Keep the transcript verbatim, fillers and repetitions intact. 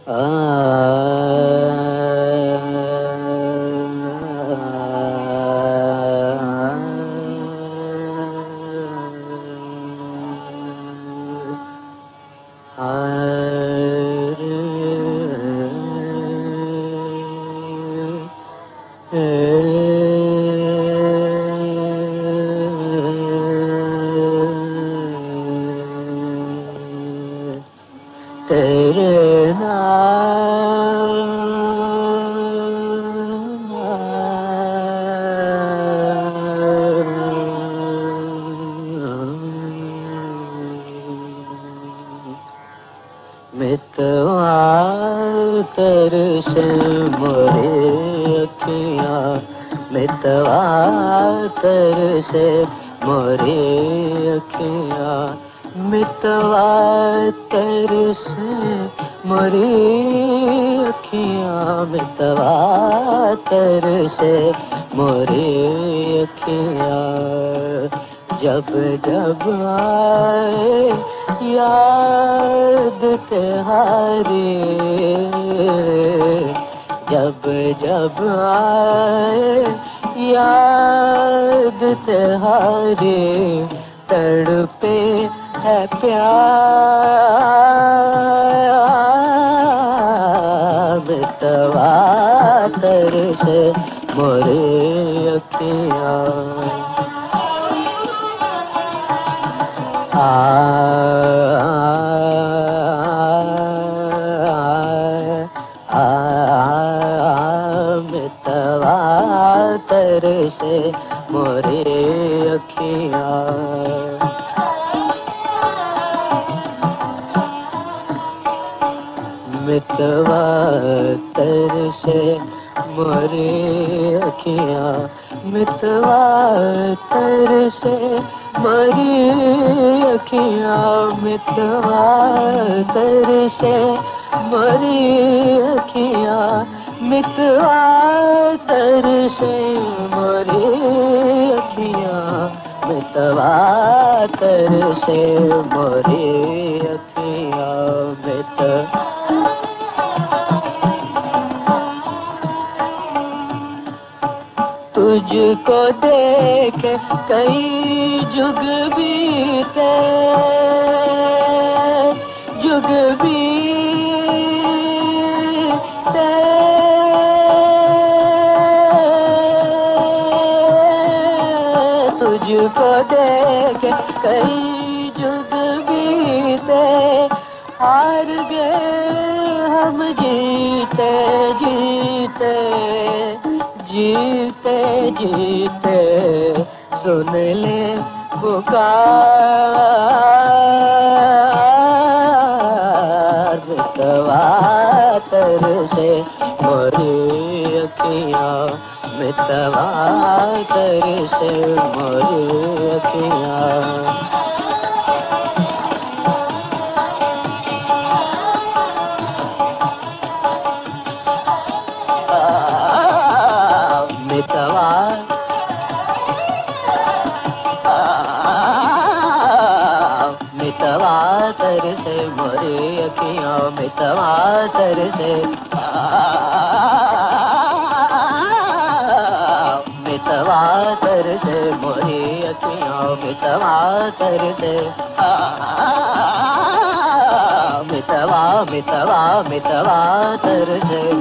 तेरे नाम मितवा तरसे मोरे अखियाँ, मितवा तरसे मोरे अखियाँ, मितवा तरसे मोरी अखियाँ, मितवा तरसे मोरी अखियाँ। जब जब आए याद तुम्हारी, जब जब आए याद तुम्हारी, तड़पे है प्यार, मितवा तरसे मोरे अखियाँ। आ मितवा तरसे मोरे अखियाँ। मितवा तरसे मोरे अखियाँ, मितवा तरसे मोरी अखियाँ, मितवा तरसे मोरी अखियाँ, मितवा तरसे मोरी अखियाँ, मितवा तरसे मोरी अखियाँ। मित तुझको देख कई जुग बीते, जुग बीते, तुझको देख कई जुग बीते, हार गए हम जीते जीते, जीते जीते सुन ले पुकार, मितवा तरसे मोरी अखियाँ, मितवा तरसे मोरी अखियाँ। मितवा मितवा तरसे मोरी अखियाँ, मितवा तरसे, मितवा तरसे मोरी अखियाँ, मितवा तरसे, मितवा मितवा मितवा तरसे।